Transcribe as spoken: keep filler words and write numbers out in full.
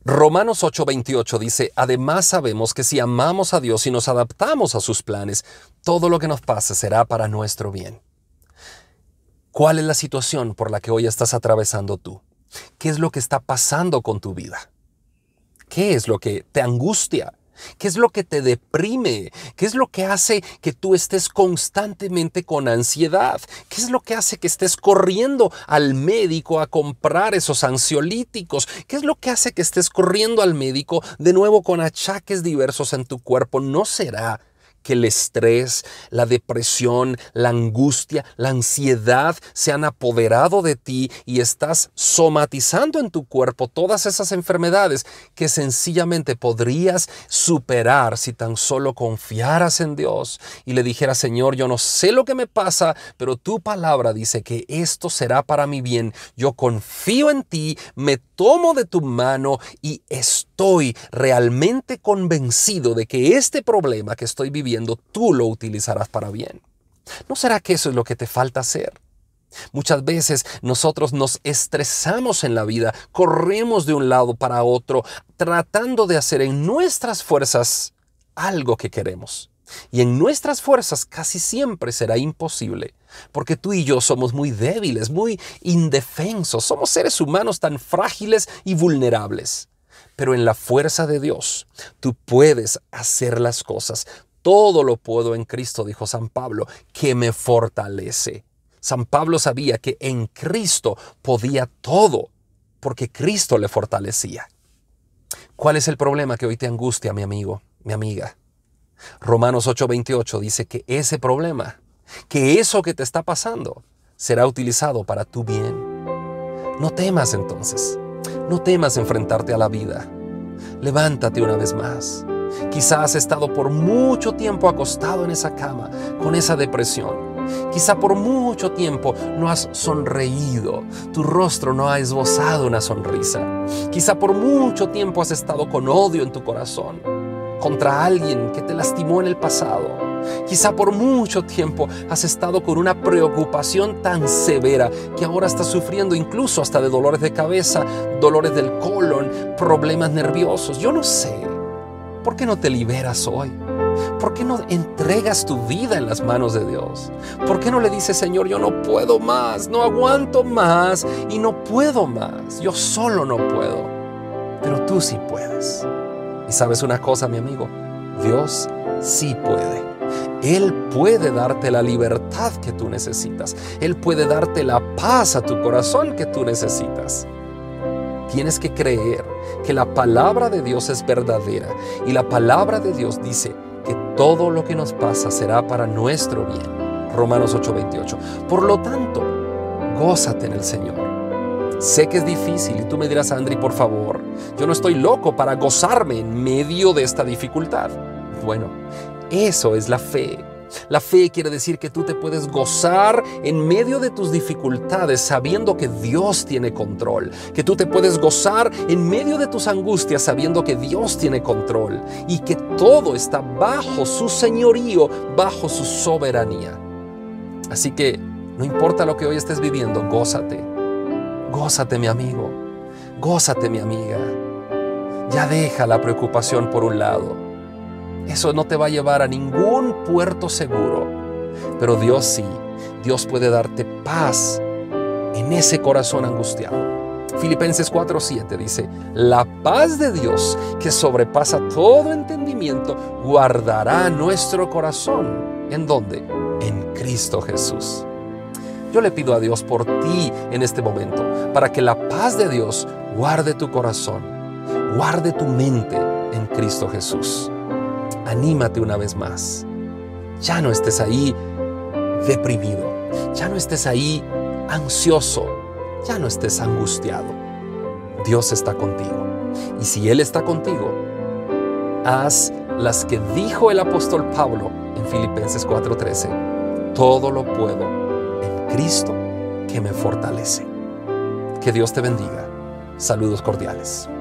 Romanos ocho veintiocho dice, además sabemos que si amamos a Dios y nos adaptamos a sus planes, todo lo que nos pase será para nuestro bien. ¿Cuál es la situación por la que hoy estás atravesando tú? ¿Qué es lo que está pasando con tu vida? ¿Qué es lo que te angustia? ¿Qué es lo que te deprime? ¿Qué es lo que hace que tú estés constantemente con ansiedad? ¿Qué es lo que hace que estés corriendo al médico a comprar esos ansiolíticos? ¿Qué es lo que hace que estés corriendo al médico de nuevo con achaques diversos en tu cuerpo? ¿No será que el estrés, la depresión, la angustia, la ansiedad se han apoderado de ti y estás somatizando en tu cuerpo todas esas enfermedades que sencillamente podrías superar si tan solo confiaras en Dios y le dijeras, Señor, yo no sé lo que me pasa, pero tu palabra dice que esto será para mi bien. Yo confío en ti, me tomo de tu mano y estoy realmente convencido de que este problema que estoy viviendo tú lo utilizarás para bien. ¿No será que eso es lo que te falta hacer? Muchas veces nosotros nos estresamos en la vida, corremos de un lado para otro, tratando de hacer en nuestras fuerzas algo que queremos. Y en nuestras fuerzas casi siempre será imposible, porque tú y yo somos muy débiles, muy indefensos, somos seres humanos tan frágiles y vulnerables. Pero en la fuerza de Dios, tú puedes hacer las cosas. Todo lo puedo en Cristo, dijo San Pablo, que me fortalece. San Pablo sabía que en Cristo podía todo, porque Cristo le fortalecía. ¿Cuál es el problema que hoy te angustia, mi amigo, mi amiga? Romanos ocho veintiocho dice que ese problema, que eso que te está pasando, será utilizado para tu bien. No temas entonces, no temas enfrentarte a la vida. Levántate una vez más. Quizá has estado por mucho tiempo acostado en esa cama con esa depresión. Quizá por mucho tiempo no has sonreído, tu rostro no ha esbozado una sonrisa. Quizá por mucho tiempo has estado con odio en tu corazón contra alguien que te lastimó en el pasado. Quizá por mucho tiempo has estado con una preocupación tan severa que ahora estás sufriendo incluso hasta de dolores de cabeza, dolores del colon, problemas nerviosos. Yo no sé. ¿Por qué no te liberas hoy? ¿Por qué no entregas tu vida en las manos de Dios? ¿Por qué no le dices, Señor, yo no puedo más, no aguanto más y no puedo más? Yo solo no puedo, pero tú sí puedes. Y sabes una cosa, mi amigo, Dios sí puede. Él puede darte la libertad que tú necesitas. Él puede darte la paz a tu corazón que tú necesitas. Tienes que creer que la palabra de Dios es verdadera y la palabra de Dios dice que todo lo que nos pasa será para nuestro bien. Romanos ocho veintiocho. Por lo tanto, gózate en el Señor. Sé que es difícil y tú me dirás, Andri, por favor, yo no estoy loco para gozarme en medio de esta dificultad. Bueno, eso es la fe. La fe quiere decir que tú te puedes gozar en medio de tus dificultades sabiendo que Dios tiene control, que tú te puedes gozar en medio de tus angustias sabiendo que Dios tiene control y que todo está bajo su señorío, bajo su soberanía. Así que no importa lo que hoy estés viviendo, gózate, gózate mi amigo, gózate mi amiga. Ya deja la preocupación por un lado. Eso no te va a llevar a ningún puerto seguro, pero Dios sí, Dios puede darte paz en ese corazón angustiado. Filipenses cuatro siete dice, la paz de Dios que sobrepasa todo entendimiento guardará nuestro corazón. ¿En dónde? En Cristo Jesús. Yo le pido a Dios por ti en este momento, para que la paz de Dios guarde tu corazón, guarde tu mente en Cristo Jesús. Anímate una vez más. Ya no estés ahí deprimido. Ya no estés ahí ansioso. Ya no estés angustiado. Dios está contigo. Y si Él está contigo, haz las que dijo el apóstol Pablo en Filipenses cuatro trece. Todo lo puedo en Cristo que me fortalece. Que Dios te bendiga. Saludos cordiales.